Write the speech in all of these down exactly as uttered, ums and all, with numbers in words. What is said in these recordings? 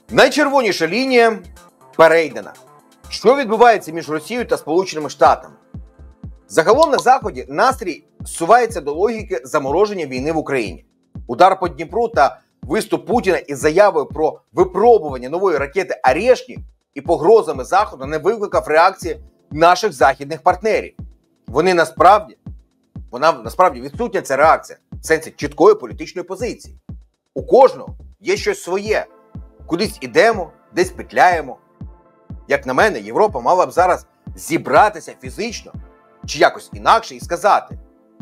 Найчервоніша лінія перейдена. Що відбувається між Росією та Сполученими Штатами? Загалом на Заході настрій зсувається до логіки замороження війни в Україні. Удар по Дніпру та виступ Путіна із заявою про випробування нової ракети «Орешник» і погрозами Заходу не викликав реакції наших західних партнерів. Вони насправді, вона насправді відсутня ця реакція в сенсі чіткої політичної позиції. У кожного є щось своє. Кудись ідемо, десь петляємо. Як на мене, Європа мала б зараз зібратися фізично чи якось інакше і сказати: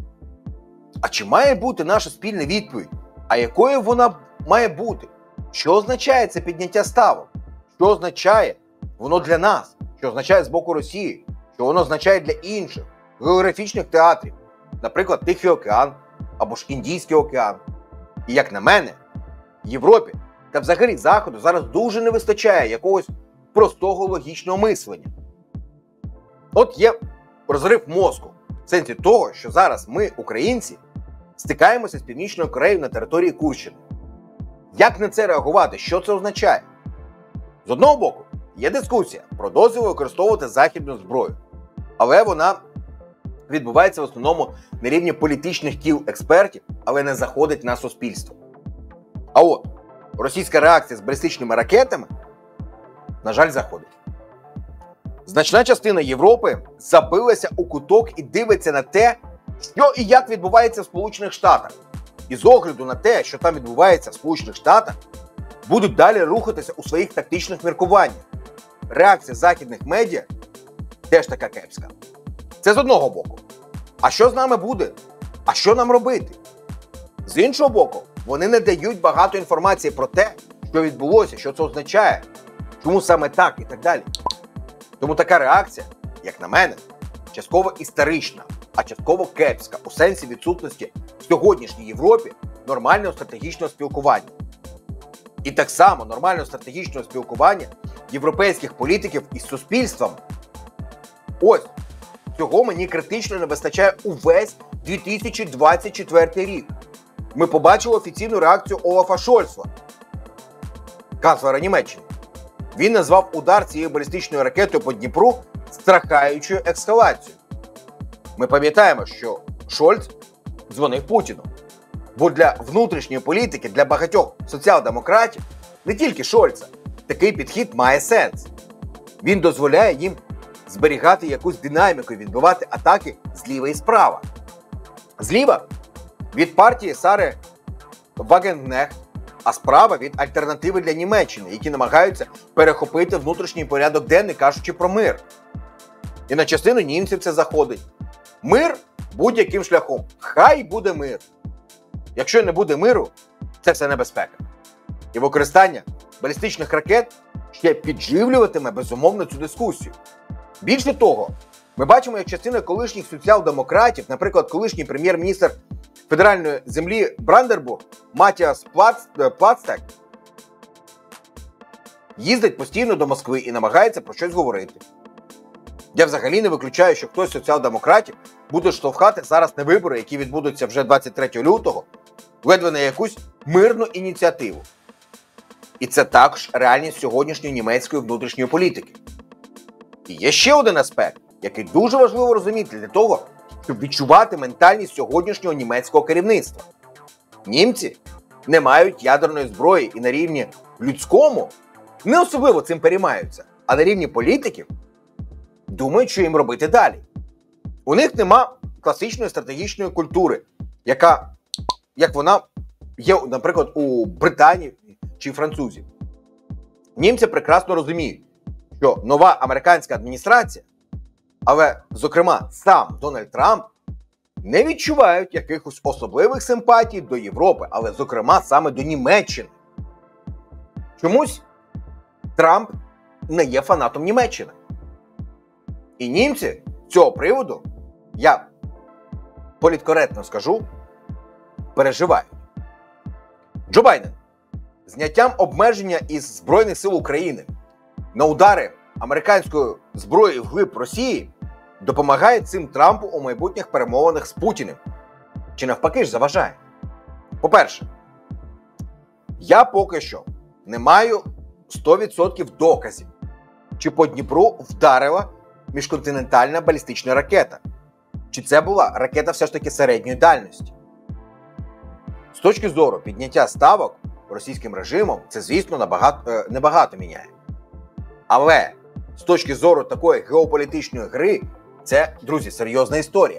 а чи має бути наша спільна відповідь? А якою вона має бути? Що означає це підняття ставок? Що означає воно для нас? Що означає з боку Росії? Що воно означає для інших географічних театрів? Наприклад, Тихий океан або ж Індійський океан. І як на мене, Європі та взагалі Заходу зараз дуже не вистачає якогось простого логічного мислення. От є розрив мозку в сенсі того, що зараз ми, українці, стикаємося з Північною Кореєю на території Курщини. Як на це реагувати? Що це означає? З одного боку, є дискусія про дозвіл використовувати західну зброю. Але вона відбувається в основному на рівні політичних кіл експертів, але не заходить на суспільство. А от російська реакція з балістичними ракетами, на жаль, заходить. Значна частина Європи забилася у куток і дивиться на те, що і як відбувається в Сполучених Штатах. І з огляду на те, що там відбувається в Сполучених Штатах, будуть далі рухатися у своїх тактичних міркуваннях. Реакція західних медіа теж така кепська. Це з одного боку. А що з нами буде? А що нам робити? З іншого боку, вони не дають багато інформації про те, що відбулося, що це означає, чому саме так і так далі. Тому така реакція, як на мене, частково історична, а частково кепська у сенсі відсутності в сьогоднішній Європі нормального стратегічного спілкування. І так само нормального стратегічного спілкування європейських політиків із суспільством. Ось, цього мені критично не вистачає увесь дві тисячі двадцять четвертий рік. Ми побачили офіційну реакцію Олафа Шольца, канцлера Німеччини. Він назвав удар цією балістичною ракетою по Дніпру страхаючою ескалацією. Ми пам'ятаємо, що Шольц дзвонив Путіну. Бо для внутрішньої політики, для багатьох соціал-демократів, не тільки Шольца, такий підхід має сенс. Він дозволяє їм зберігати якусь динаміку і відбивати атаки зліва і справа. Зліва від партії Сари Вагенкнехт, а справа від альтернативи для Німеччини, які намагаються перехопити внутрішній порядок денний, кажучи про мир. І на частину німців це заходить. Мир будь-яким шляхом. Хай буде мир. Якщо не буде миру, це все небезпека. І використання балістичних ракет ще підживлюватиме, безумовно, цю дискусію. Більше того, ми бачимо, як частина колишніх соціал-демократів, наприклад, колишній прем'єр-міністр федеральної землі Бранденбург Матіас Плацтек, їздить постійно до Москви і намагається про щось говорити. Я взагалі не виключаю, що хтось з соціал-демократів буде штовхати зараз на вибори, які відбудуться вже двадцять третього лютого, ледве на якусь мирну ініціативу. І це також реальність сьогоднішньої німецької внутрішньої політики. І є ще один аспект, який дуже важливо розуміти для того, щоб відчувати ментальність сьогоднішнього німецького керівництва. Німці не мають ядерної зброї і на рівні людському не особливо цим переймаються, а на рівні політиків думають, що їм робити далі. У них нема класичної стратегічної культури, яка, як вона є, наприклад, у Британії чи французів. Німці прекрасно розуміють, що нова американська адміністрація, але, зокрема, сам Дональд Трамп, не відчувають якихось особливих симпатій до Європи, але, зокрема, саме до Німеччини. Чомусь Трамп не є фанатом Німеччини. І німці з цього приводу, я політкоректно скажу, переживають. Джо Байден зняттям обмеження із Збройних сил України на удари американською зброєю вглиб Росії допомагає цим Трампу у майбутніх перемовинах з Путіним. Чи навпаки ж заважає? По-перше, я поки що не маю сто відсотків доказів, чи по Дніпру вдарила міжконтинентальна балістична ракета, чи це була ракета все ж таки середньої дальності. З точки зору підняття ставок російським режимом, це, звісно, набагато, е, небагато міняє. Але з точки зору такої геополітичної гри, це, друзі, серйозна історія.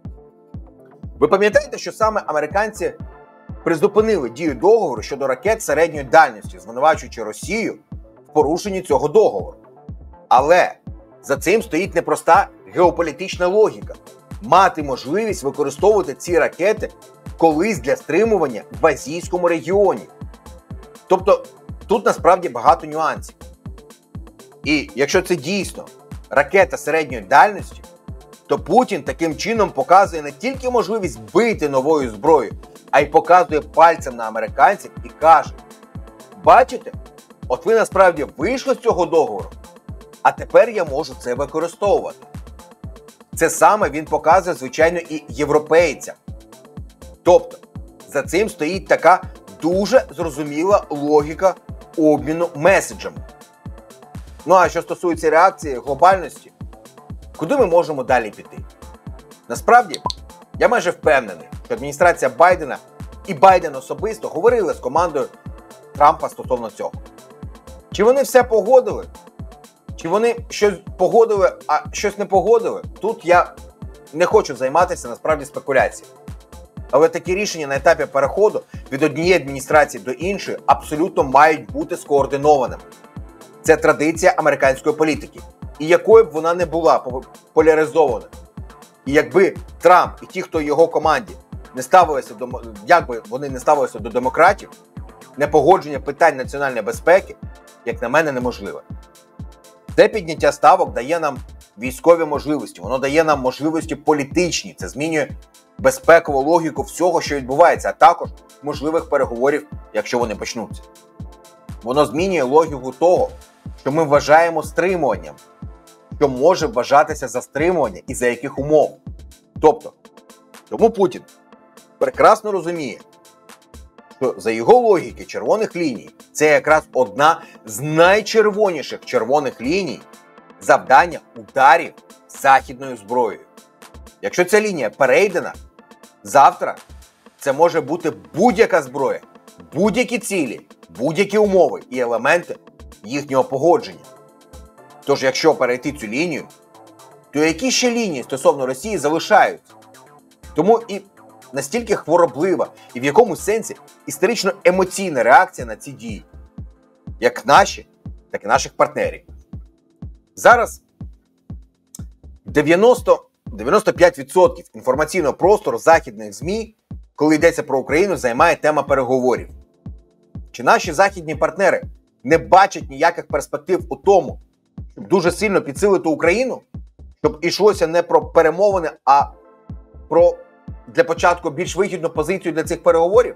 Ви пам'ятаєте, що саме американці призупинили дію договору щодо ракет середньої дальності, звинувачуючи Росію в порушенні цього договору. Але за цим стоїть непроста геополітична логіка – мати можливість використовувати ці ракети колись для стримування в Азійському регіоні. Тобто тут насправді багато нюансів. І якщо це дійсно ракета середньої дальності, то Путін таким чином показує не тільки можливість бити новою зброєю, а й показує пальцем на американців і каже: бачите, от ви насправді вийшли з цього договору, а тепер я можу це використовувати. Це саме він показує, звичайно, і європейцям. Тобто, за цим стоїть така дуже зрозуміла логіка обміну меседжами. Ну а що стосується реакції, глобальності, куди ми можемо далі піти? Насправді, я майже впевнений, що адміністрація Байдена і Байден особисто говорили з командою Трампа стосовно цього. Чи вони все погодили? Чи вони щось погодили, а щось не погодили? Тут я не хочу займатися насправді спекуляцією. Але такі рішення на етапі переходу від однієї адміністрації до іншої абсолютно мають бути скоординованими. Це традиція американської політики. І якою б вона не була поляризована. І якби Трамп і ті, хто в його команді, не ставилися до, якби вони не ставилися до демократів, непогодження питань національної безпеки, як на мене, неможливе. Це підняття ставок дає нам військові можливості, воно дає нам можливості політичні, це змінює безпекову логіку всього, що відбувається, а також можливих переговорів, якщо вони почнуться. Воно змінює логіку того, що ми вважаємо стримуванням, що може вважатися за стримування і за яких умов. Тобто, тому Путін прекрасно розуміє, що за його логіки червоних ліній це якраз одна з найчервоніших червоних ліній завдання ударів західною зброєю. Якщо ця лінія перейдена, завтра це може бути будь-яка зброя, будь-які цілі, будь-які умови і елементи їхнього погодження. Тож, якщо перейти цю лінію, то які ще лінії стосовно Росії залишаються? Тому і настільки хвороблива і в якомусь сенсі історично-емоційна реакція на ці дії. Як наші, так і наших партнерів. Зараз дев'яносто - дев'яносто п'ять відсотків інформаційного простору західних ЗМІ, коли йдеться про Україну, займає тема переговорів. Чи наші західні партнери не бачать ніяких перспектив у тому, щоб дуже сильно підсилити Україну? Щоб йшлося не про перемовини, а про, для початку, більш вигідну позицію для цих переговорів?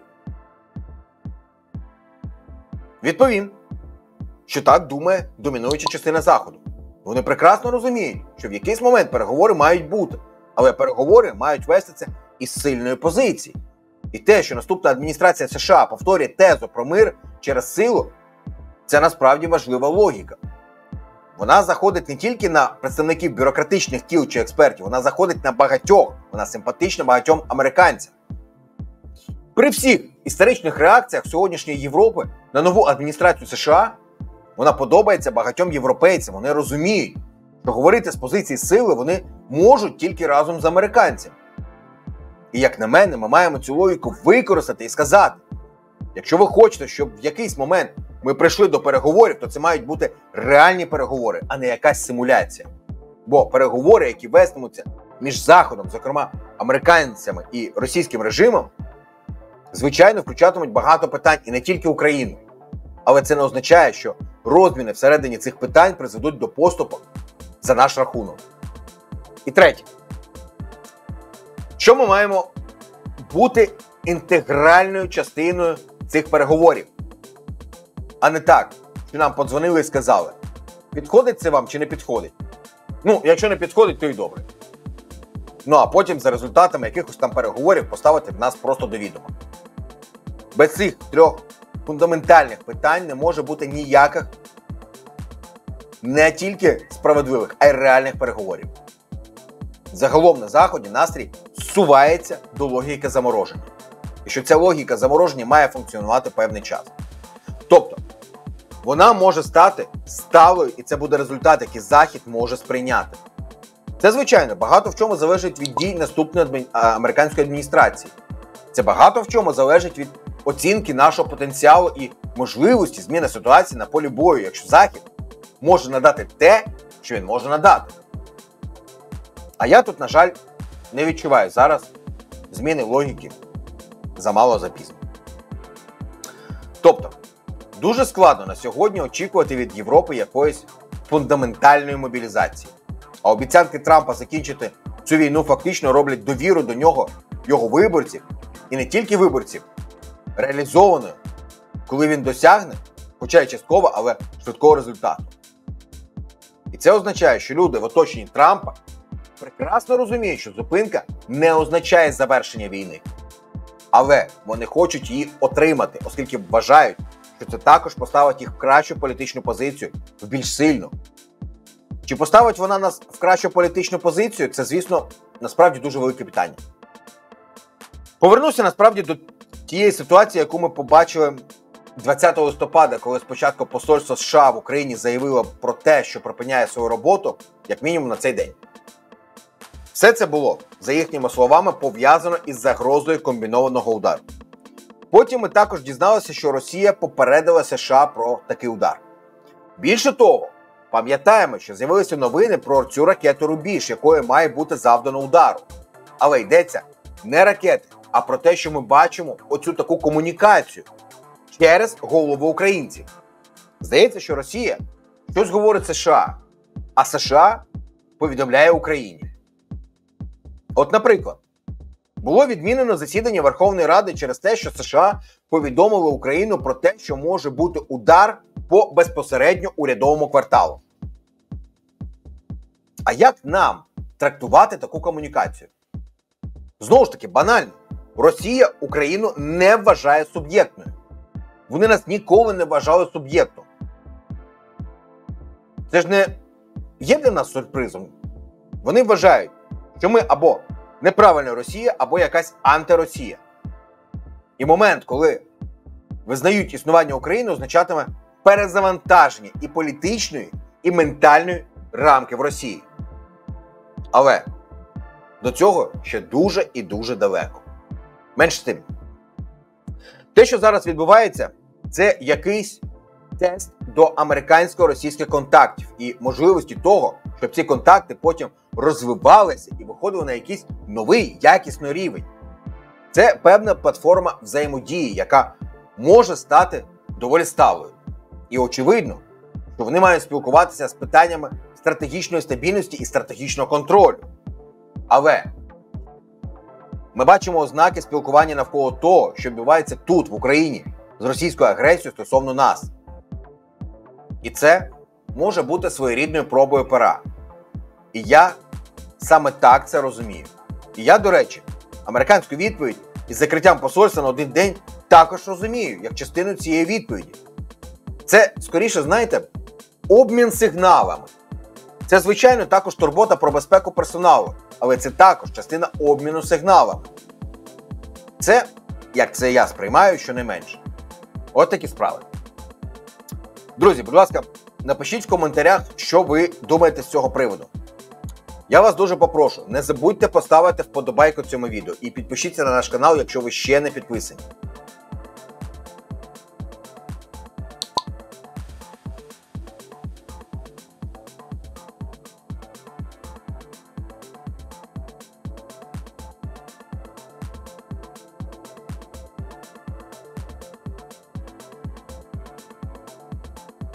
Відповім, що так думає домінуюча частина Заходу. Вони прекрасно розуміють, що в якийсь момент переговори мають бути, але переговори мають вестися із сильної позиції. І те, що наступна адміністрація США повторює тезу про мир через силу, це насправді важлива логіка. Вона заходить не тільки на представників бюрократичних кіл чи експертів, вона заходить на багатьох, вона симпатична багатьом американцям. При всіх історичних реакціях сьогоднішньої Європи на нову адміністрацію США, вона подобається багатьом європейцям. Вони розуміють, що говорити з позиції сили вони можуть тільки разом з американцями. І як на мене, ми маємо цю логіку використати і сказати: якщо ви хочете, щоб в якийсь момент ми прийшли до переговорів, то це мають бути реальні переговори, а не якась симуляція. Бо переговори, які вестимуться між Заходом, зокрема американцями і російським режимом, звичайно, включатимуть багато питань і не тільки Україну. Але це не означає, що розміни всередині цих питань призведуть до поступок за наш рахунок. І третє. Що ми маємо бути інтегральною частиною цих переговорів? А не так, що нам подзвонили і сказали: підходить це вам чи не підходить? Ну, якщо не підходить, то й добре. Ну, а потім за результатами якихось там переговорів поставити в нас просто до відома. Без цих трьох фундаментальних питань не може бути ніяких не тільки справедливих, а й реальних переговорів. Загалом на Заході настрій зсувається до логіки замороження. І що ця логіка замороження має функціонувати певний час. Тобто, вона може стати сталою, і це буде результат, який Захід може сприйняти. Це, звичайно, багато в чому залежить від дій наступної адмі... американської адміністрації. Це багато в чому залежить від оцінки нашого потенціалу і можливості зміни ситуації на полі бою, якщо Захід може надати те, що він може надати. А я тут, на жаль, не відчуваю зараз зміни логіки замало запізно. Тобто, дуже складно на сьогодні очікувати від Європи якоїсь фундаментальної мобілізації. А обіцянки Трампа закінчити цю війну фактично роблять довіру до нього, його виборців, і не тільки виборців, реалізованою, коли він досягне, хоча й частково, але швидкого результату. І це означає, що люди в оточенні Трампа прекрасно розуміють, що зупинка не означає завершення війни. Але вони хочуть її отримати, оскільки вважають, що це також поставить їх в кращу політичну позицію, в більш сильну. Чи поставить вона нас в кращу політичну позицію, це, звісно, насправді дуже велике питання. Повернуся, насправді, до тієї ситуації, яку ми побачили двадцятого листопада, коли спочатку посольство США в Україні заявило про те, що припиняє свою роботу, як мінімум на цей день. Все це було, за їхніми словами, пов'язано із загрозою комбінованого удару. Потім ми також дізналися, що Росія попередила США про такий удар. Більше того, пам'ятаємо, що з'явилися новини про цю ракету «Рубіж», якою має бути завдано удару. Але йдеться не ракети, а про те, що ми бачимо оцю таку комунікацію через голови українців. Здається, що Росія щось говорить США, а США повідомляє Україні. От, наприклад, було відмінено засідання Верховної Ради через те, що США повідомили Україну про те, що може бути удар по безпосередньо урядовому кварталу. А як нам трактувати таку комунікацію? Знову ж таки, банально. Росія Україну не вважає суб'єктною. Вони нас ніколи не вважали суб'єктом. Це ж не є для нас сюрпризом. Вони вважають, що ми або неправильна Росія, або якась антиросія. І момент, коли визнають існування України, означатиме перезавантаження і політичної, і ментальної рамки в Росії. Але до цього ще дуже і дуже далеко. Менш з тим. Те, що зараз відбувається, це якийсь тест до американсько-російських контактів і можливості того, щоб ці контакти потім розвивалися і виходили на якийсь новий, якісний рівень. Це певна платформа взаємодії, яка може стати доволі сталою. І очевидно, що вони мають спілкуватися з питаннями стратегічної стабільності і стратегічного контролю. Але ми бачимо ознаки спілкування навколо того, що відбувається тут, в Україні, з російською агресією стосовно нас. І це може бути своєрідною пробою пера. І я саме так це розумію. І я, до речі, американську відповідь із закриттям посольства на один день також розумію, як частину цієї відповіді. Це, скоріше, знаєте, обмін сигналами. Це, звичайно, також турбота про безпеку персоналу, але це також частина обміну сигналами. Це, як це я сприймаю, щонайменше. От такі справи. Друзі, будь ласка, напишіть в коментарях, що ви думаєте з цього приводу. Я вас дуже попрошу, не забудьте поставити вподобайку цьому відео і підпишіться на наш канал, якщо ви ще не підписані.